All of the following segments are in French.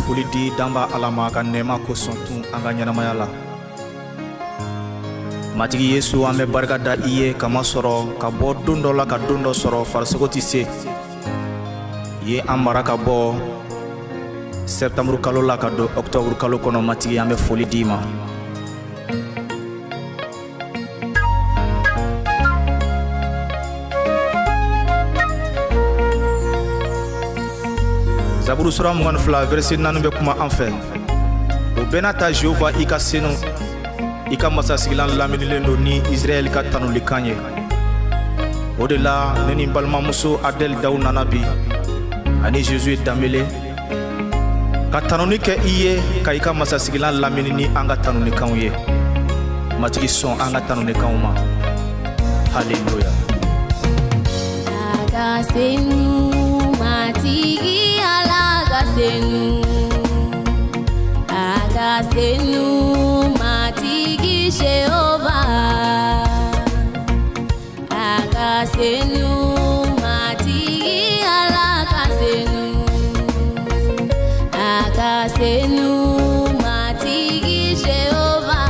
foli di damba alama ka nɛɛma kosɔn tun an ka ɲɛnamaya la. Matigi Yesu, an bɛ barika da I ye kama sɔrɔ ka bɔ don dɔ la ka don dɔ sɔrɔ farisogo tɛ se. Ye an mara ka bɔ septembre kalo la ka don octobre kalo kɔnɔ. Matigi, an bɛ foli di ma. Zaburu sura 22 verset 4 bɛ kuma an fɛ. O bɛɛ n'a ta Jehova I ka senu, I ka masasigilan laminilen don ni Israël ka tanulikan ye. O de la ne ni balimamuso Adel Dawu nana bi ani Jésus Dambele ka tanuni kɛ I ye ka I ka masasigilan lamini ni an ka tanulikanw ye. Matigi sɔn an ka tanulikanw ma. Haleluya. Agasenu matigi Agasenu matigi Jehovah. Agasenu matigi Agasenu. Agasenu matigi Jehovah.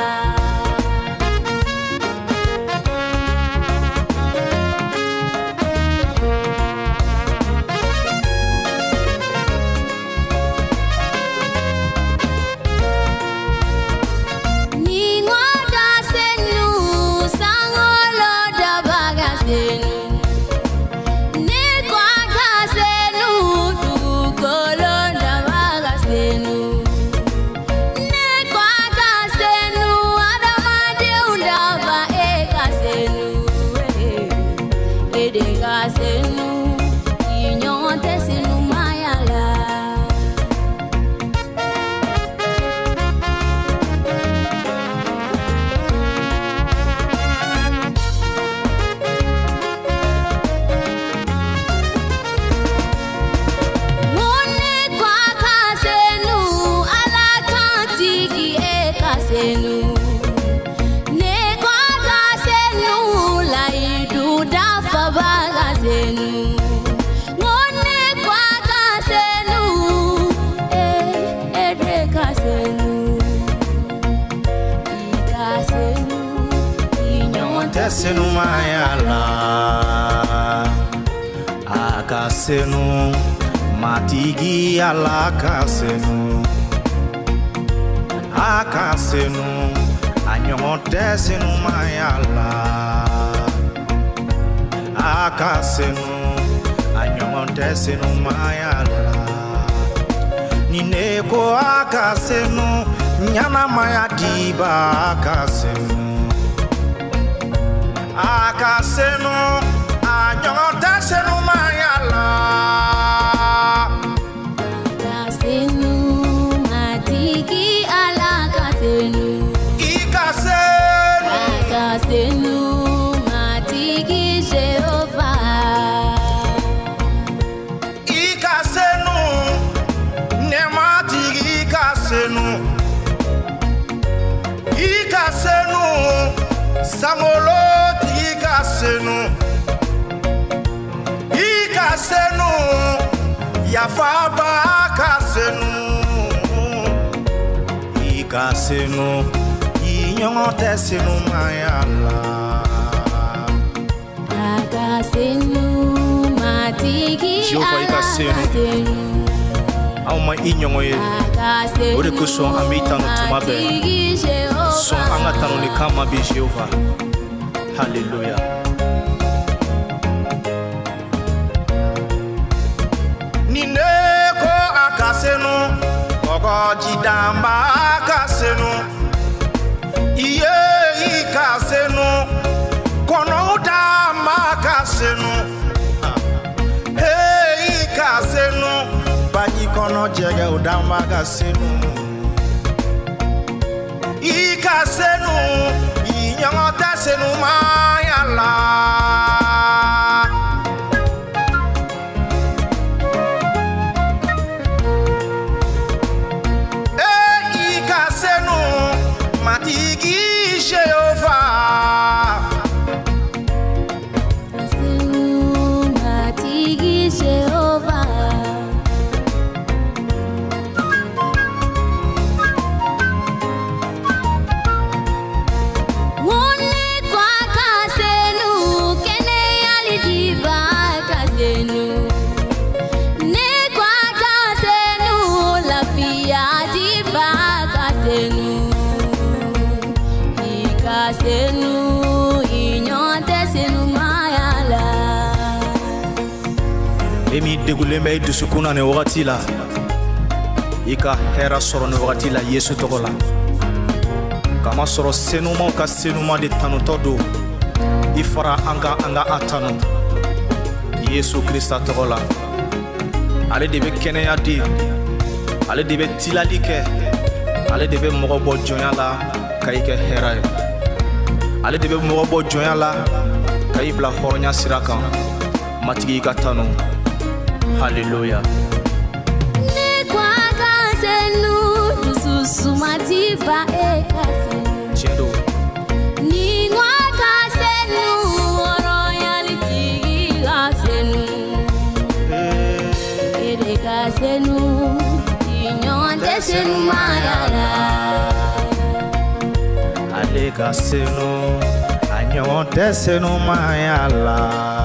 Senu mayala Agasenu matigi alakasenu. Agasenu anyonte senu mayala Agasenu anyonte senu mayala. Nineko agasenu nyana maya diba agasenu. Agasenu anyonte senu mayala. Agasenu matigi alakasenu. Ikasenu Agasenu matigi Jehovah. Ikasenu ne matigi ikasenu. Ikasenu samolo Ikasenu Ikasenu yafaba akasenu. Ikasenu inyonte senu mayala. Agasenu matigi Jehova ikasenu auma inyongoye. Ode kuson amita no tumabe son angata no kama bi Jehova. Hallelujah. Nineko akasenu ogo jidamba akasenu. Iye ikasenu kono udama akasenu. Hey ikasenu baji kono jege udama akasenu. Ikasenu inyonte senu mayala. Ikasenu matigi Jehovah. Agasenu matigi Jehovah. mi degulen bɛ dusukun na ni wagati la i ka hɛrɛ sɔrɔ ni wagati la Yesu tɔgɔ la kama sɔrɔ senumaw ka senuma de tanutɔ don i fara an ka a tanu Yesu Krista tɔgɔ la ale de bɛ kɛnɛya di ale de bɛ tilali kɛ ale de bɛ mɔgɔ bɔ jɔnya la ka i kɛ hɛrɛ ye ale de bɛ mɔgɔ bɔ jɔnya la ka i bila hɔrɔnya sira kan matigi i ka tanu haleluya ne kwa ka senu susumatifa tiɲɛ don ni kwa ka senu royalty ka senu ere ka senu inyon te senu mayala ale ka senu anyon te senu mayala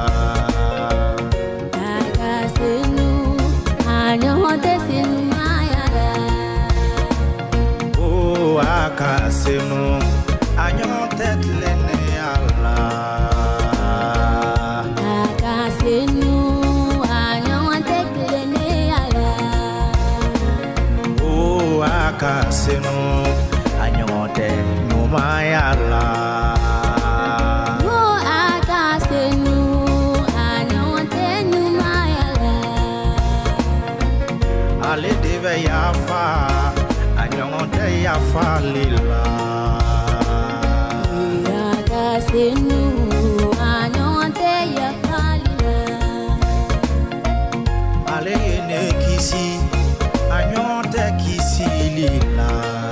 akasenu anyotetlene ala akasenu anyotetlene ala oh akasenu anyote numayala oh akasenu anyote numayala ale deve yafa anyonte ya falila akasenu anyonte ya falila ale ne kisi anyonte kisi lila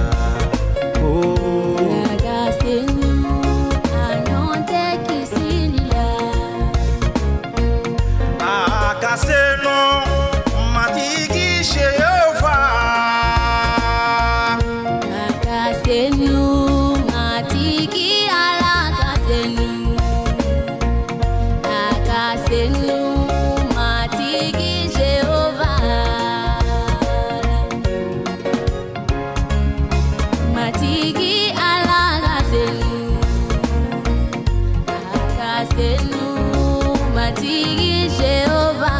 oh akasenu anyonte kisi lila akasenu matigi sheyova akasenu matigi ala akasenu akasenu matigi Jehovah matigi ala akasenu akasenu matigi Jehovah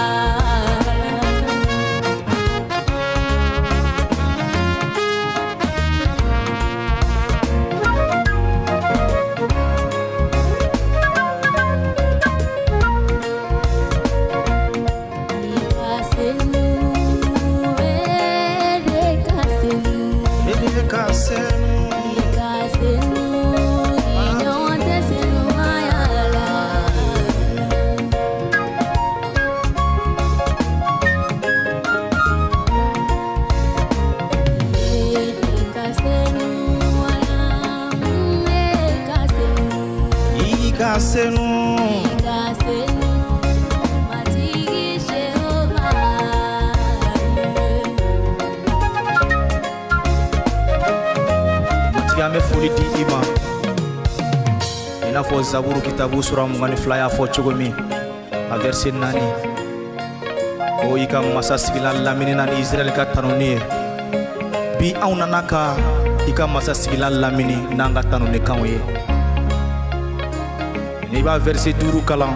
Ikasenu matigi Jehovah matigi an bɛ foli di i ma i n'a fɔ Zaburu kitabu sura 22 y'a fɔ cogo min a verset 4 ko i ka masa sigilan lamini na ni Israɛl ka tanuni ye bi anw nana ka i ka masa sigilan lamini n'an ka tanuni kanw ye n'i b'a verset 5 kalan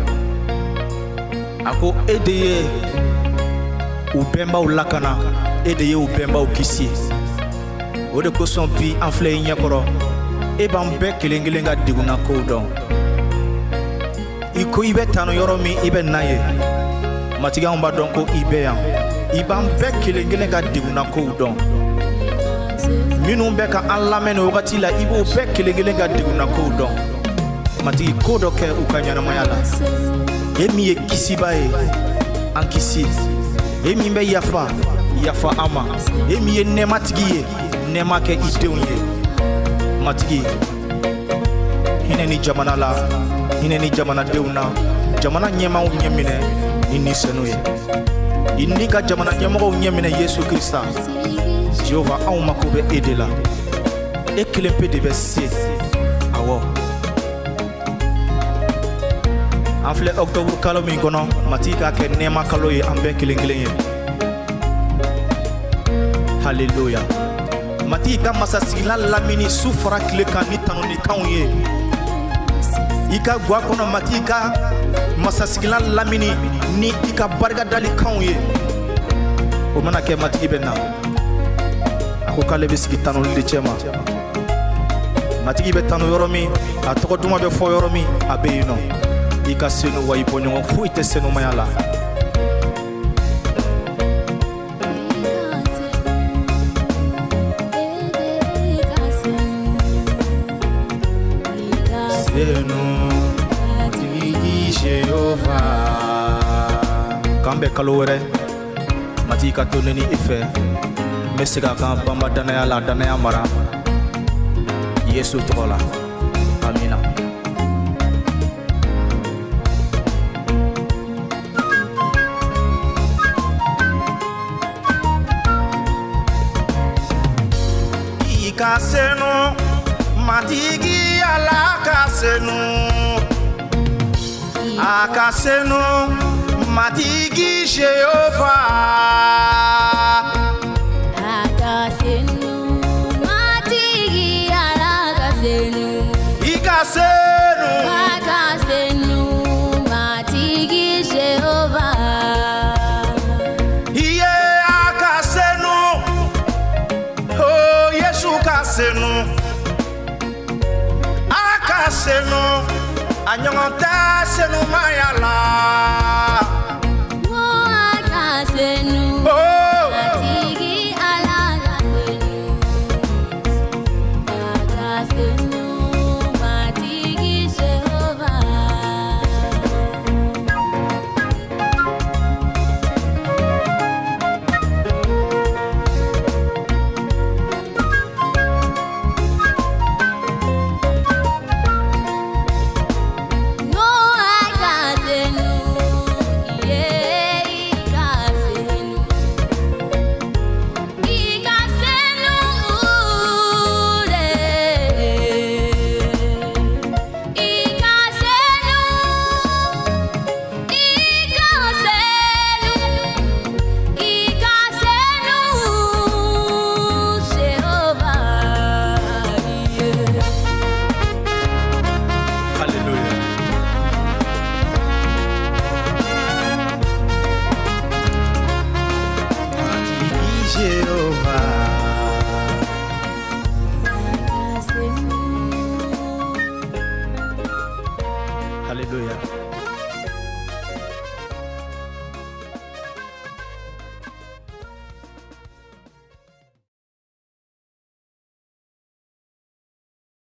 a ko e de ye u bɛnbaw lakana e de ye u bɛnbaw kisi o de kosɔn bi an filɛ i ɲɛkɔrɔ e b'an bɛɛ kelen kelen ka degunna kow dɔn i ko i bɛ tanu yɔrɔ min i bɛ na ye matigi anw b'a dɔn ko i bɛ yan i b'an bɛɛ kelen kelen ka degunna kow dɔn minnu bɛ ka an lamɛn nin wagati la i b'o bɛɛ kelen kelen ka degunna kow dɔn matigi ko dɔ kɛ u ka ɲɛnamaya la e min ye kisiba ye an kisi e min bɛ yafa an ma e min ye nɛɛmatigi ye nɛɛma kɛ i denw ye matigi hinɛ ni jamana la hinɛ ni jamanadenw na jamana ɲɛmaaw ɲɛminɛ ni nisɛnu ye i ni ka jamana ɲɛmɔgɔw ɲɛminɛ Yesu Krista Jehova anw mako bɛ e de la e kelen pe de bɛ se awɔ an filɛ octobre kalo min kɔnɔ matigi k'a kɛ nɛɛma kalo ye an bɛɛ kelen kelen ye haleluya matigi ka masasigilan lamini su fara tile kan ni tanunikanw ye i ka gwa kɔnɔ matigi ka masasigilan lamini ni i ka barika dali kanw ye o mana kɛ matigi bɛ na a ko k'ale bɛ sigi tanuli de cɛ ma matigi bɛ tanu yɔrɔ min a tɔgɔ duman bɛ fɔ yɔrɔ min a bɛ yen nɔ i ka senu wa i bɔɲɔgɔn foyi tɛ senumaya la senu matigi Jehova k'an bɛ kalo wɛrɛ matigi ka to ne ni i fɛ n bɛ se ka kan banba danaya la danaya mara Yesu tɔgɔ la amina i ka senu matigi ala ka senu a ka senu matigi Jehova a ka senu matigi ala ka senu i ka senu a ka senu matigi Jehova iye a ka senu oh Yesu ka senu a ka senu a ɲɔgɔn tɛ senumaya la